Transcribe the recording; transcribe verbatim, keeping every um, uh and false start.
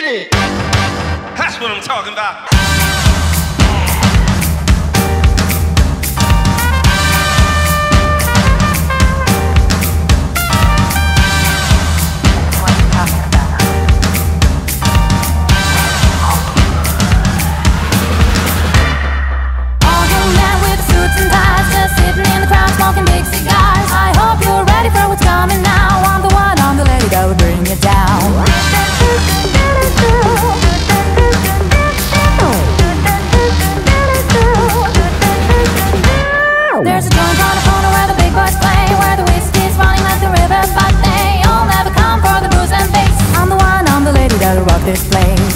it. That's what I'm talking about. Smoking big cigars. I hope you're ready for what's coming now. I'm the one, I'm the lady that would bring you down. There's a joint on the corner where the big boys play, where the whiskey's running like the river, but they all never come for the booze and bass. I'm the one, I'm the lady that'll rock this place.